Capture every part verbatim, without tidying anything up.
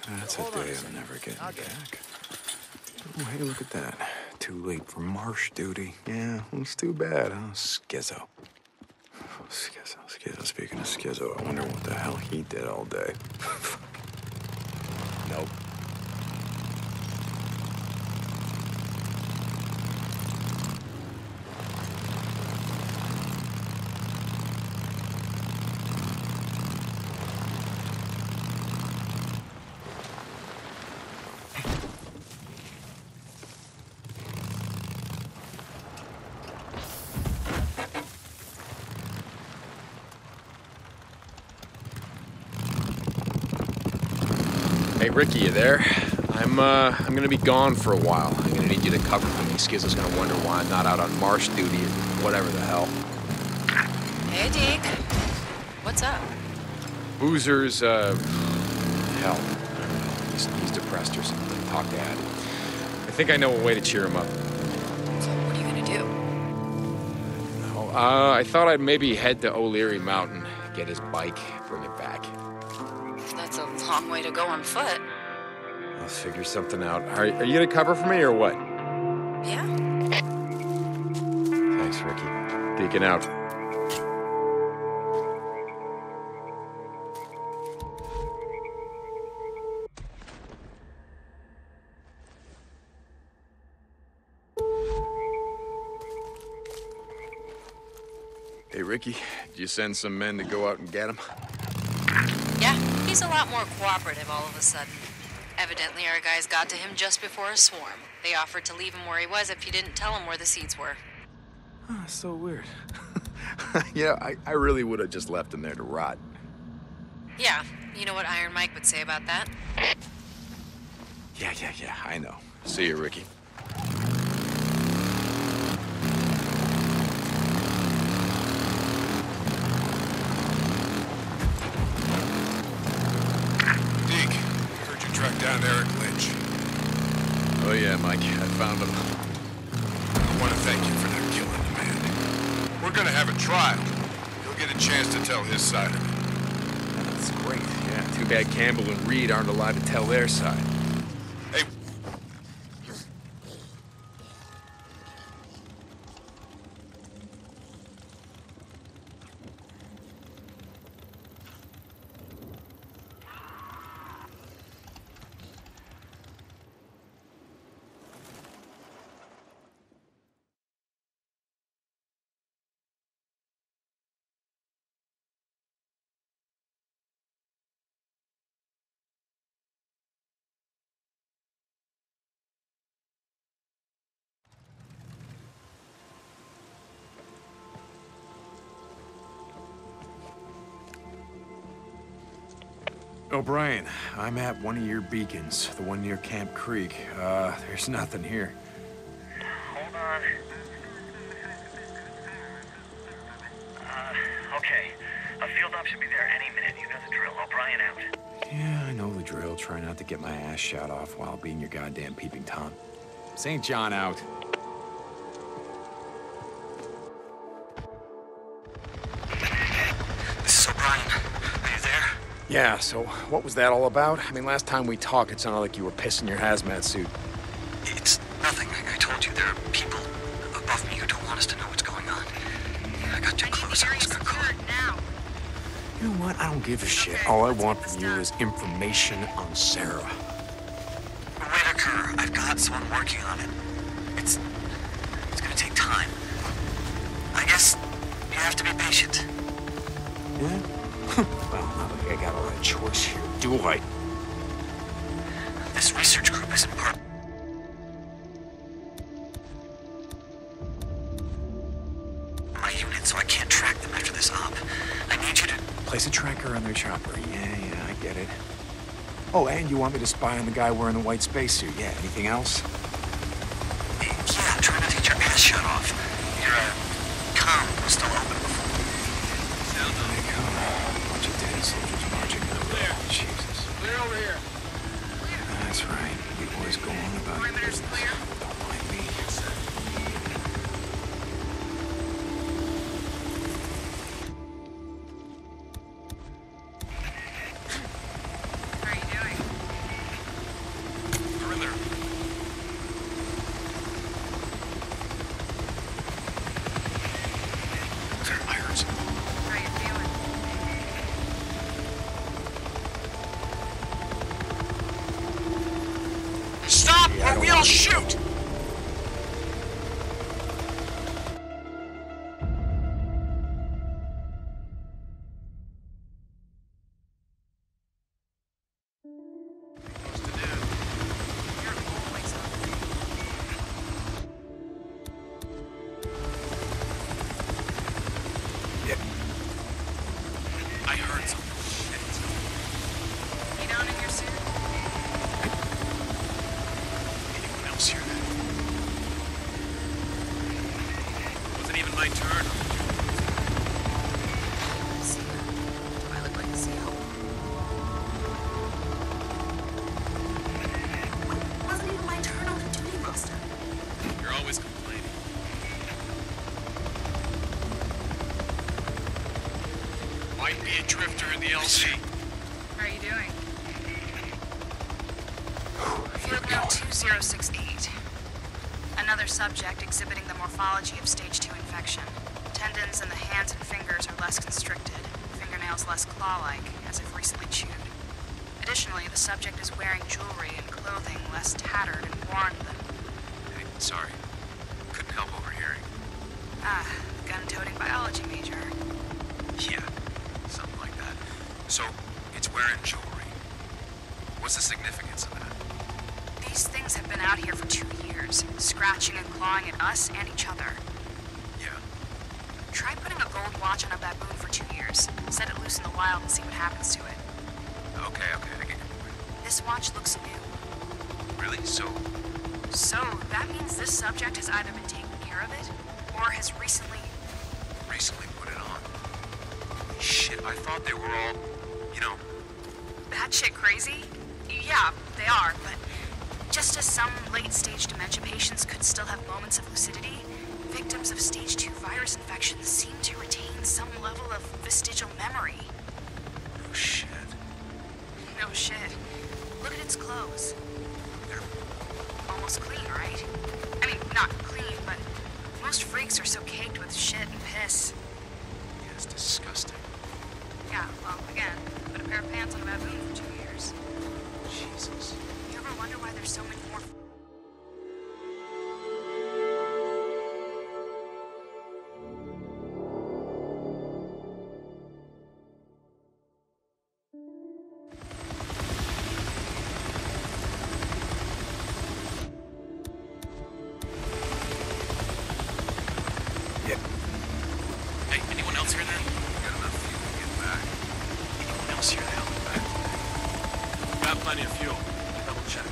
That's a day I'm never getting back. Oh, hey, look at that. Too late for marsh duty. Yeah, it's too bad, huh? Schizo. Oh, Schizo, Schizo. Speaking of Schizo, I wonder what the hell he did all day. Nope. Hey, Ricky, you there? I'm, uh, I'm gonna be gone for a while. I'm gonna need you to cover for me. Skizzo's gonna wonder why I'm not out on marsh duty or whatever the hell. Hey, Deke. What's up? Boozer's, uh, hell. He's, he's depressed or something. Talk to Ad. I think I know a way to cheer him up. So what are you gonna do? Oh, uh, I thought I'd maybe head to O'Leary Mountain, get his bike, bring it back. That's a long way to go on foot. I'll figure something out. Are, are you gonna cover for me or what? Yeah. Thanks, Ricky. Deacon out. Hey, Ricky, did you send some men to go out and get him? Yeah, he's a lot more cooperative all of a sudden. Evidently, our guys got to him just before a swarm. They offered to leave him where he was if you didn't tell him where the seeds were. Oh, so weird. Yeah, I, I really would have just left him there to rot. Yeah, you know what Iron Mike would say about that? Yeah, yeah, yeah, I know. See you, Ricky. Down Eric Lynch. Oh yeah, Mike, I found him. I want to thank you for not killing the man. We're gonna have a trial. He'll get a chance to tell his side of it. That's great, yeah. Too bad Campbell and Reed aren't allowed to tell their side. Hey. O'Brien, I'm at one of your beacons, the one near Camp Creek. Uh, there's nothing here. Hold on. Uh, okay. A field op should be there any minute. You know the drill. O'Brien out. Yeah, I know the drill. Try not to get my ass shot off while being your goddamn peeping Tom. Saint John out. This is O'Brien. Are you there? Yeah, so what was that all about? I mean, last time we talked, it sounded like you were pissing your hazmat suit. It's nothing. I, I told you there are people above me who don't want us to know what's going on. I got too close. I almost got caught. Now. You know what? I don't give a shit. All I want from you is information on Sarah. Whitaker, I've got someone working on it. It's... it's gonna take time. I guess you have to be patient. Yeah? Well, not like I got a lot of choice here, do I? This research group isn't part... my unit, so I can't track them after this op. I need you to... Place a tracker on their chopper. Yeah, yeah, I get it. Oh, and you want me to spy on the guy wearing the white spacesuit. Yeah, anything else? Yeah, try not to get your ass shut off. Your, uh, comm was still open before. There you go. Bunch of dead soldiers marching in the road. Jesus. Clear over here. That's right. You boys go on about your business. Don't mind me. shoot! Subject exhibiting the morphology of stage two infection. Tendons in the hands and fingers are less constricted, fingernails less claw-like, as if recently chewed. Additionally, the subject is wearing jewelry and clothing less tattered and worn than... Hey, sorry. Couldn't help overhearing. Ah, the gun-toting biology major. Yeah, something like that. So, it's wearing jewelry. What's the significance of that? These things have been out here for two years, scratching and clawing at us and each other. Yeah. Try putting a gold watch on a baboon for two years. Set it loose in the wild and see what happens to it. Okay, okay, I get your point. This watch looks new. Really? So... So, that means this subject has either been taking care of it, or has recently... Recently put it on? Shit, I thought they were all, you know... That shit crazy? Yeah, they are, but... Just as some late-stage dementia patients could still have moments of lucidity, victims of stage two virus infections seem to retain some level of vestigial memory. No shit. No shit. Look at its clothes. They're almost clean, right? I mean, not clean, but most freaks are so caked with shit and piss. Yeah, it's disgusting. Yeah, well, again, put a pair of pants on a baboon for two years. Jesus. You ever wonder why there's so many more... Yep. Hey, anyone else here then? Got enough fuel to get back. Anyone else here to help me back? Got plenty of fuel. Double checked.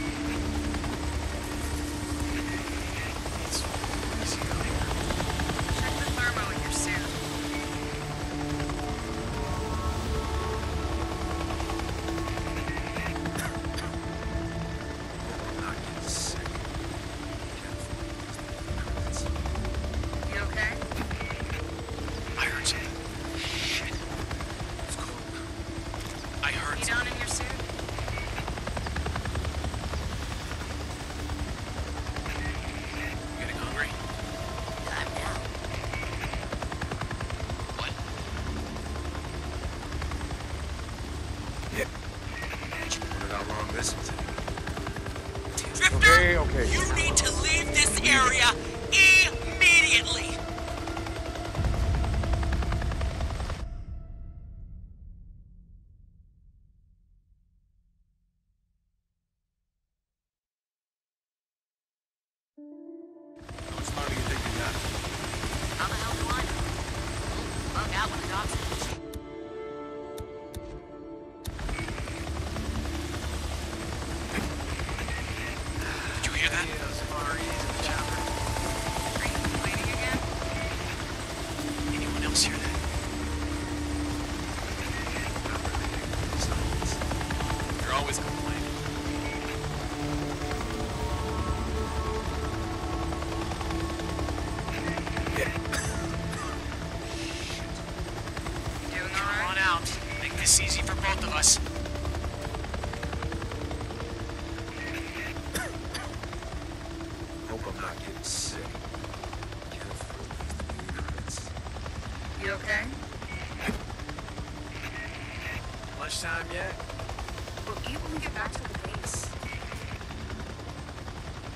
It's easy out here. Check the thermo in your suit. I'm not getting sick. You okay? I heard something. Shit. It's cold. I heard You something. down in your suit? You getting hungry? I'm down. What? Yep. She wondered how long this was. Drifter, you need to leave this area immediately. How much longer do you think we got? How the hell do I know? Bug out when the dog's in. Did you hear that? Are you complaining again? Anyone else hear that? Not really. Silence. You're always complaining. You doing Come alright? on out. Make this easy for both of us. Hope I'm not getting sick. Can't afford these nuts. You okay? Lunchtime yet? We'll eat when we get back to the base.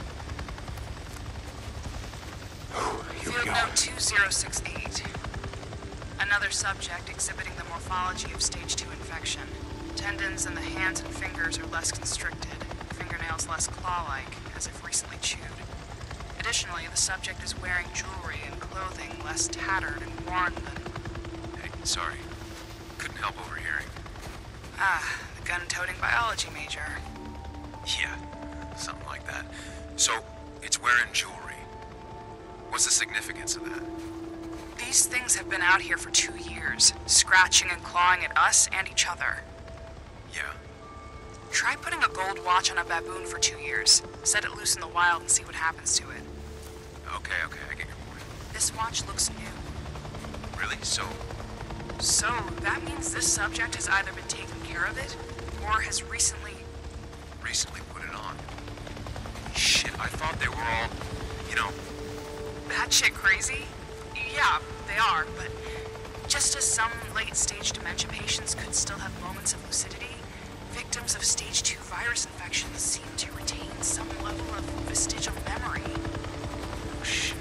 zero six eight. Another subject exhibiting the morphology of stage two infection. Tendons in the hands and fingers are less constricted, fingernails less claw-like, as if recently chewed. Additionally, the subject is wearing jewelry and clothing less tattered and worn than... Hey, sorry. Couldn't help overhearing. Ah, the gun-toting biology major. Yeah, something like that. So, it's wearing jewelry. What's the significance of that? These things have been out here for two years, scratching and clawing at us and each other. Yeah. Try putting a gold watch on a baboon for two years. Set it loose in the wild and see what happens to it. Okay, okay, I get your point. This watch looks new. Really? So, So, that means this subject has either been taking care of it, or has recently... recently put it on. Shit, I thought they were all, you know... That shit crazy? Yeah, they are, but just as some late-stage dementia patients could still have moments of lucidity, victims of stage two virus infections seem to retain some level of vestigial memory. Oh, shit.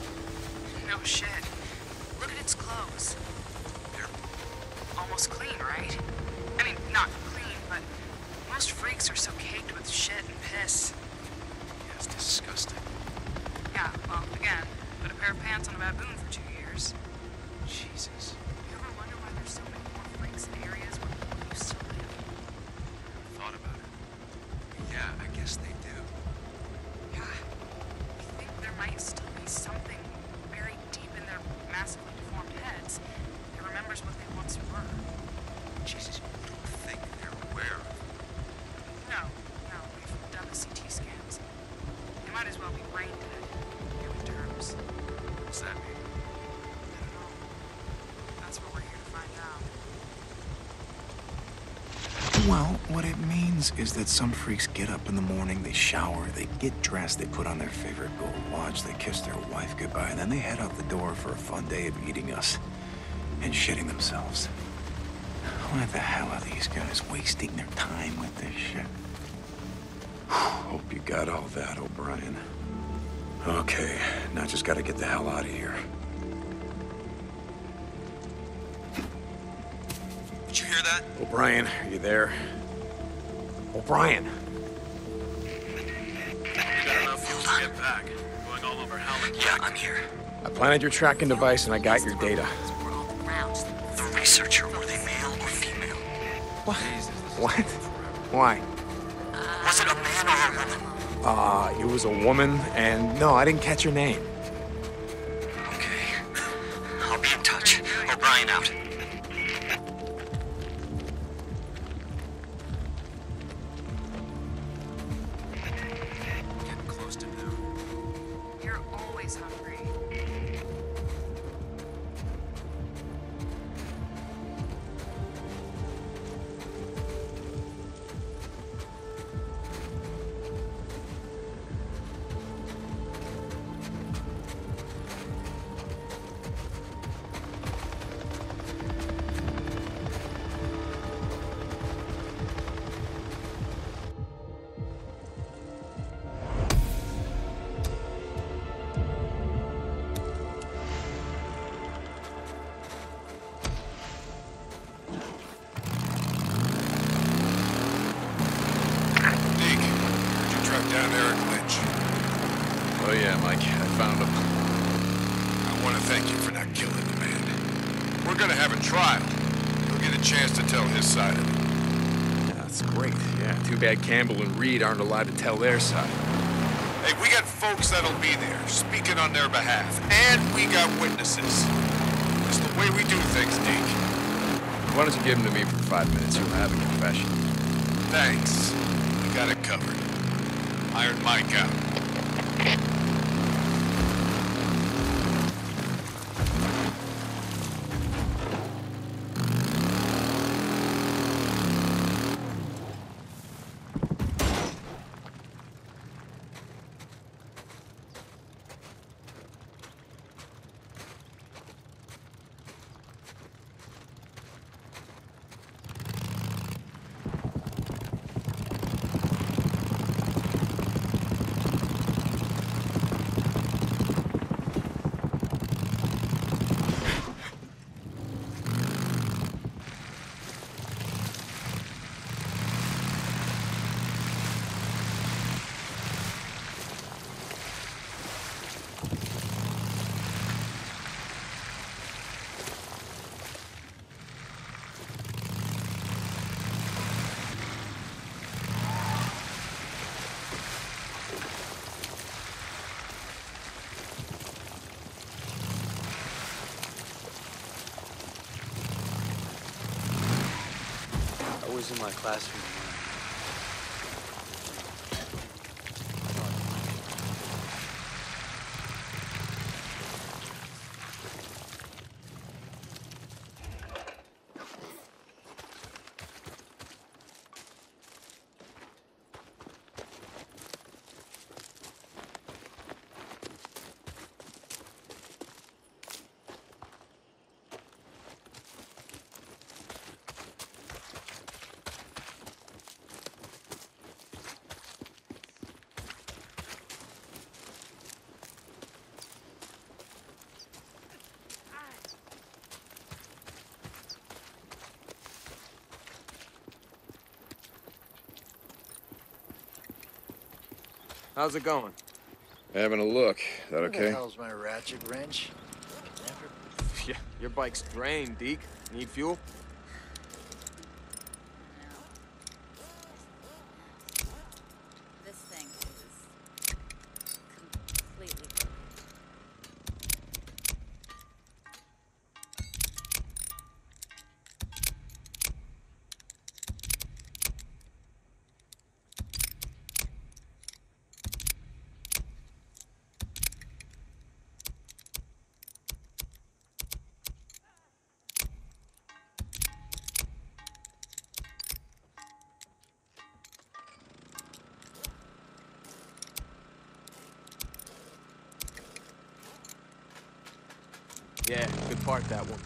No shit. Look at its clothes. They're... Almost clean, right? I mean, not clean, but most freaks are so caked with shit and piss. yeah, it's disgusting. Yeah, well, again, put a pair of pants on a baboon for two years. Jesus. You ever wonder why there's so many more freaks in areas where people used to live? Thought about it. Yeah, I guess they do. Yeah. You think there might still be something buried deep in their massively deformed heads that remembers what they once were? Jesus, you don't think they're aware of... No, no, we've done the C T scans. They might as well be brain dead, in human terms. What's that mean? I don't know. That's what we're here to find out. Well, what it means is that some freaks get up in the morning, they shower, they get dressed, they put on their favorite gold watch, they kiss their wife goodbye, and then they head out the door for a fun day of eating us and shitting themselves. Why the hell are these guys wasting their time with this shit? Hope you got all that, O'Brien. Okay, now just gotta get the hell out of here. Did you hear that? O'Brien, are you there? O'Brien! We got enough fuel to get back. Going all over hell and Yeah, I'm here. I planted your tracking device and I got your data. We're all around. The researcher, were they male or female? What? What? Why? Was it a man or a woman? Uh, it was a woman, and no, I didn't catch her name. Okay. I'll be in touch. O'Brien out. getting close to noon. You're always hungry. Deke, did you track down Eric Lynch? Oh yeah, Mike, I found him. I want to thank you for not killing the man. We're gonna have a trial. You'll get a chance to tell his side of it. Yeah, that's great. Yeah, too bad Campbell and Reed aren't allowed to tell their side. Hey, we got folks that'll be there, speaking on their behalf. And we got witnesses. It's the way we do things, Deke. Why don't you give him to me for five minutes? You'll have a confession. Thanks. We got it covered. Iron Mike out. was in my classroom. How's it going? Having a look. Is that Where the okay? hell's my ratchet wrench? Never. Yeah, your bike's drained, Deke. Need fuel? This thing is completely broken. Yeah, good part, that one.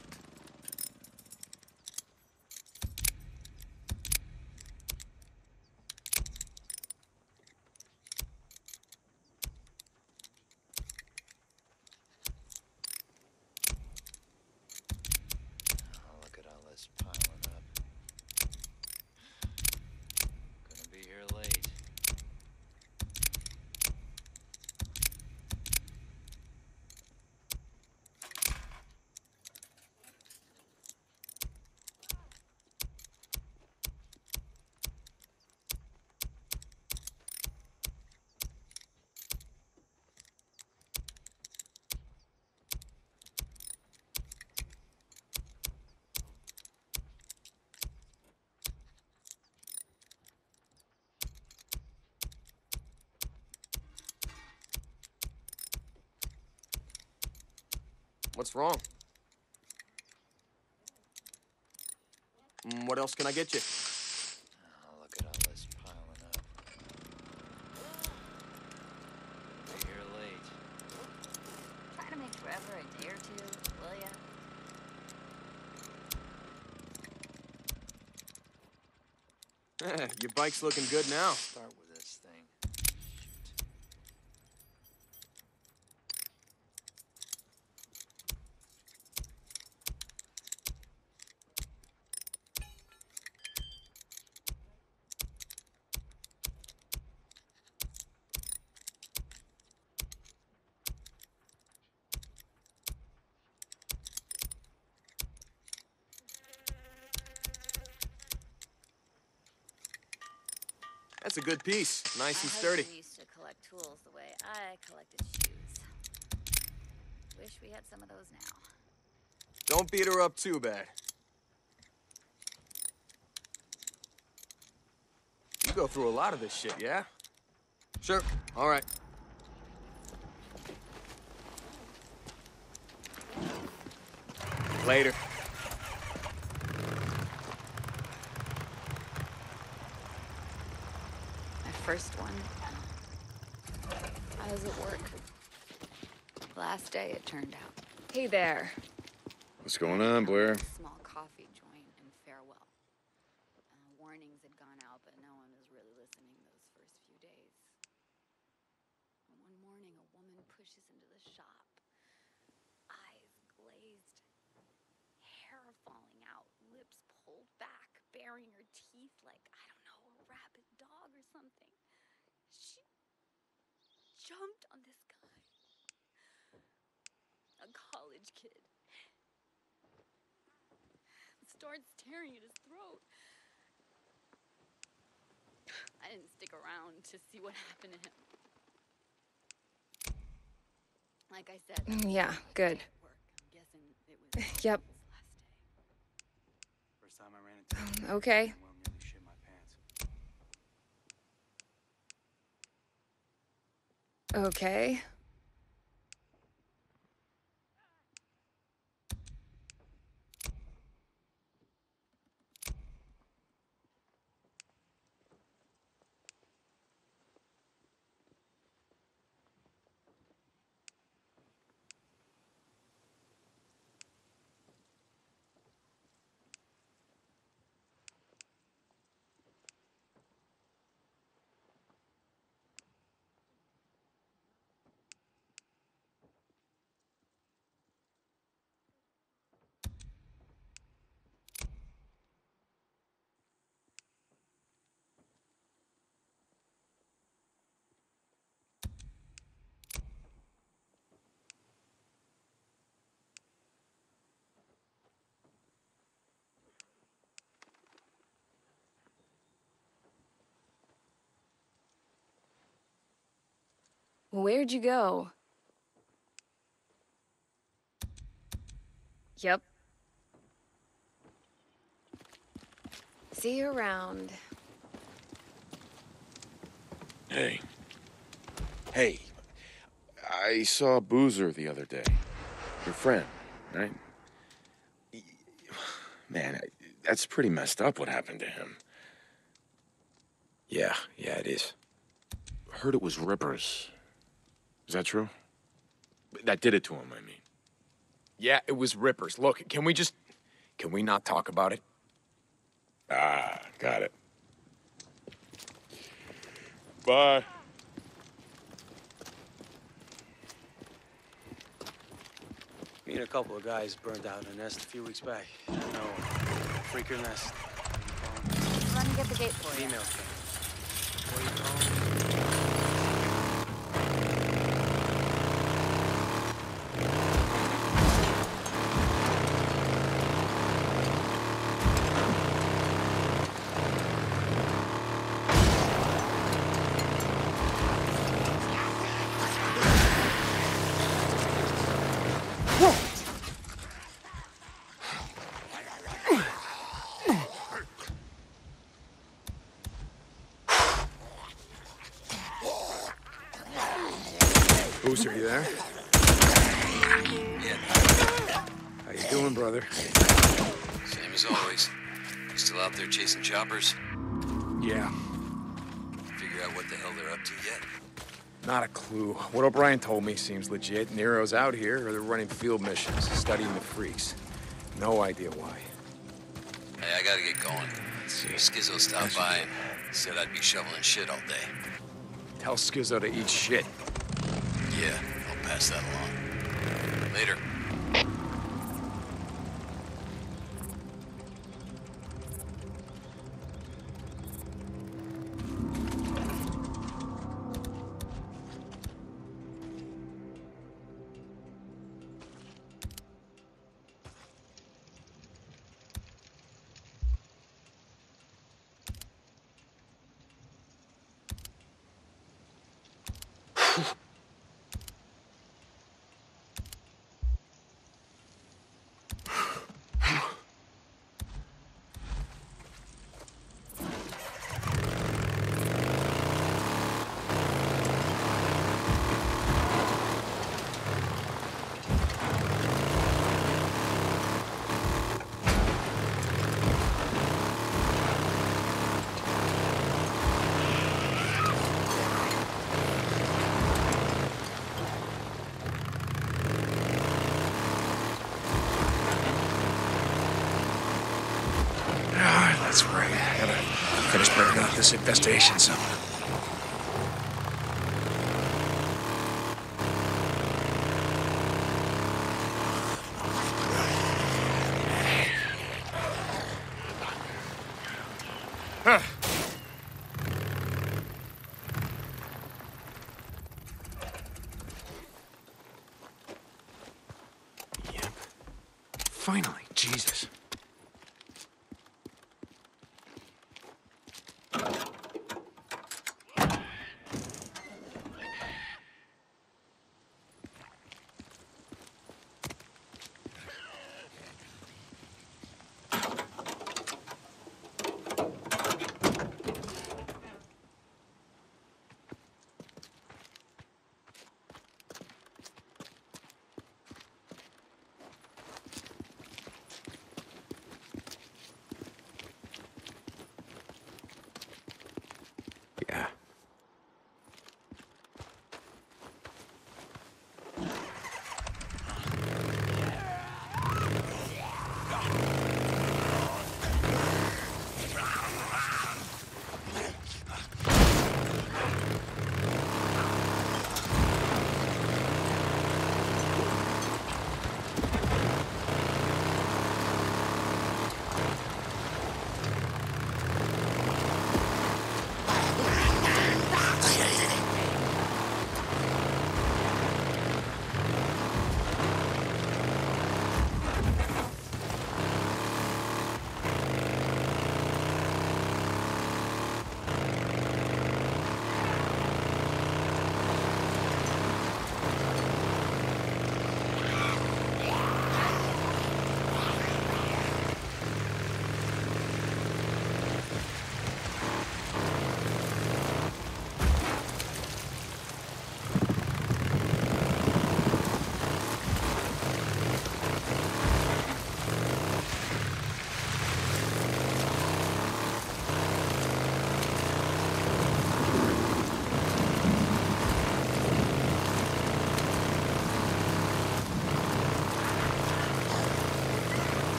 Oh, look at all this piling up. Gonna be here late. What's wrong? Mm, what else can I get you? Oh, look at all this piling up. Gonna be here late. Try to make forever a day or two, will ya? Eh, your bike's looking good now. Start with this thing. Shoot. That's a good piece. Nice and My sturdy. husband used to collect tools the way I collected shoes. Wish we had some of those now. Don't beat her up too bad. You go through a lot of this shit, yeah? Sure. All right. Later. My first one. I was at work. Last day, it turned out. Hey there. What's going on, Blair? Small coffee joint and farewell. Uh, warnings had gone out, but no one was really listening those first few days. And one morning, a woman pushes into the shop. Eyes glazed, hair falling out, lips pulled back, baring her teeth like, I don't know, a rabid dog or something. She jumped on this guy. A college kid. Starts tearing at his throat. I didn't stick around to see what happened to him. Like I said. Yeah, good. Work. I'm guessing it was Yep. his last day. For last time I ran into him. Okay. Well, nearly shit my pants. Okay. Where'd you go? Yep. See you around. Hey. Hey. I saw Boozer the other day. Your friend, right? Man, that's pretty messed up what happened to him. Yeah, yeah, it is. Heard it was Rippers. Is that true? That did it to him, I mean. Yeah, it was Rippers. Look, can we just... Can we not talk about it? Ah, got it. Bye. Me and a couple of guys burned out in a nest a few weeks back. I don't know, freaker nest. Run and get the gate for you. Female thing. What do you call it? Boozer, you there? Yeah. How you doing, brother? Same as always. You still out there chasing choppers? Yeah. Figure out what the hell they're up to yet? Not a clue. What O'Brien told me seems legit. Nero's out here, or they're running field missions, studying the freaks. No idea why. Hey, I gotta get going. Skizzo stopped by and said I'd be shoveling shit all day. Tell Skizzo to eat shit. Yeah, I'll pass that along. Later. That's right. I gotta finish burning out this infestation zone. Huh. Yep. Finally, Jesus.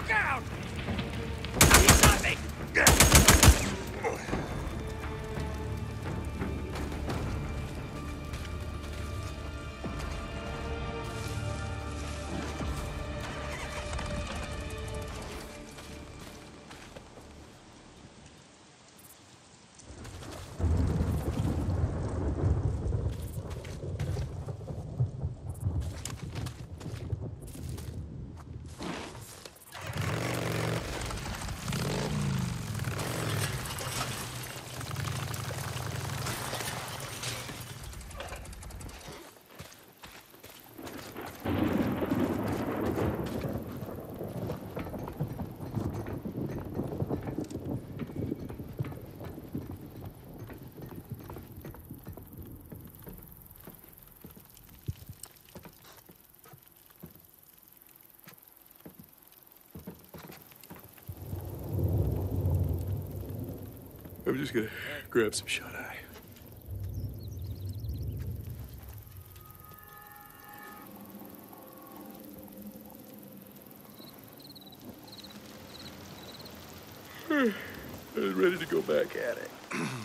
Look out! He's nothing! I'm just gonna grab some shut-eye. I was ready to go back at it.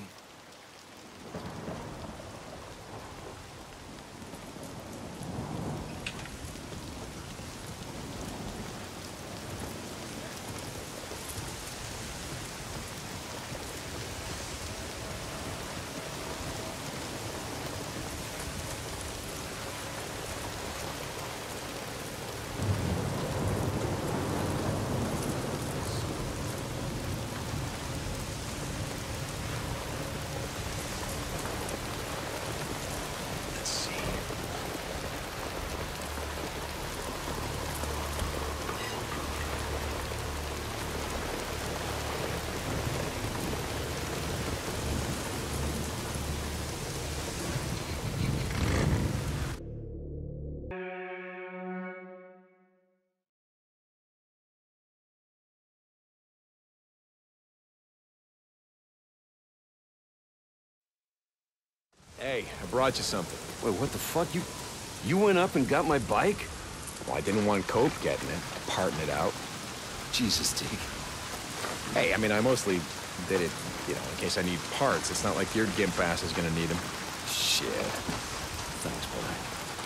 Hey, I brought you something. Wait, what the fuck? You you went up and got my bike? Well, I didn't want Cope getting it, parting it out. Jesus, Deacon. Hey, I mean, I mostly did it, you know, in case I need parts. It's not like your gimp ass is gonna need them. Shit. Thanks, boy.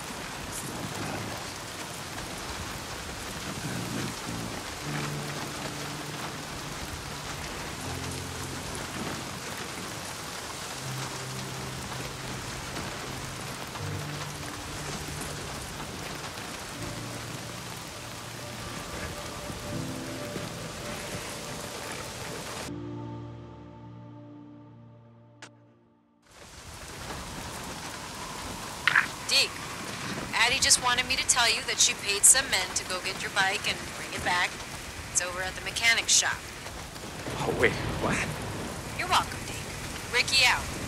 Addie just wanted me to tell you that she paid some men to go get your bike and bring it back. It's over at the mechanic's shop. Oh, wait, what? You're welcome, Deke. Ricky out.